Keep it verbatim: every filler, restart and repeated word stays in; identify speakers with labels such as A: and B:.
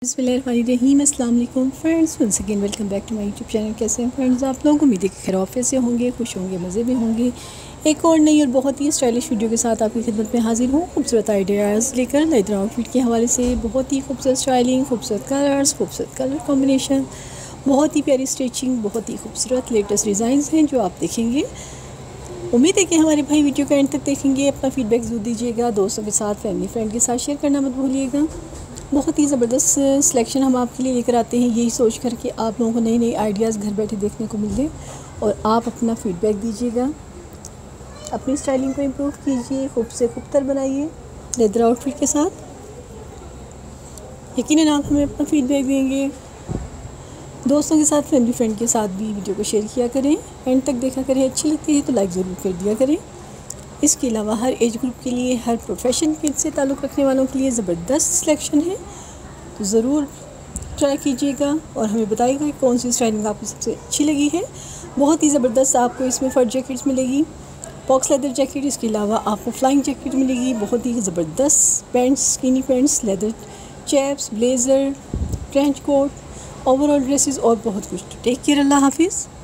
A: बिस्मिल्लाहिर्रहमानिर्रहीम अस्सलाम वालेकुम friends, once again welcome back to my YouTube channel. कैसे हैं फ्रेंड्स आप लोग? उम्मीद है कि खैर ऑफिस से होंगे, खुश होंगे, मज़े में होंगे। एक और नई और बहुत ही स्टाइलिश वीडियो के साथ आपकी खिदमत में हाजिर हूँ। खूबसूरत आइडियाज़ लेकर लेदर आउटफिट के हवाले से बहुत ही खूबसूरत स्टाइलिंग, खूबसूरत कलर्स, खूबसूरत कलर कॉम्बिनेशन, बहुत ही प्यारी स्टिचिंग, बहुत ही खूबसूरत लेटेस्ट डिज़ाइन हैं जो आप देखेंगे। उम्मीद है कि हमारे भाई वीडियो का एंड तक देखेंगे। अपना फीडबैक ज़रूर दीजिएगा, दोस्तों के साथ, फैमिली फ्रेंड के साथ शेयर करना मत भूलिएगा। बहुत ही ज़बरदस्त सिलेक्शन हम आपके लिए लेकर आते हैं, यही सोच कर कि आप लोगों को नई नई आइडियाज़ घर बैठे देखने को मिले और आप अपना फीडबैक दीजिएगा, अपनी स्टाइलिंग को इम्प्रूव कीजिए, खूब से खूबतर बनाइए लेदर आउटफिट के साथ। यकीनन आप हमें अपना फीडबैक देंगे। दोस्तों के साथ, फैमिली फ्रेंड के साथ भी वीडियो को शेयर किया करें, एंड तक देखा करें। अच्छी लगती है तो लाइक ज़रूर कर दिया करें। इसके अलावा हर एज ग्रुप के लिए, हर प्रोफेशन के से ताल्लुक़ रखने वालों के लिए ज़बरदस्त सिलेक्शन है, तो ज़रूर ट्राई कीजिएगा और हमें बताइएगा कि कौन सी स्टाइलिंग आपको सबसे अच्छी लगी है। बहुत ही ज़बरदस्त आपको इसमें फर जैकेट्स मिलेगी, बॉक्स लेदर जैकेट। इसके अलावा आपको फ्लाइंग जैकेट मिलेगी, बहुत ही ज़बरदस्त pants, skinny pants, leather chaps, blazer, trench coat, overall dresses और बहुत कुछ। टेक केयर, अल्लाह हाफिज़।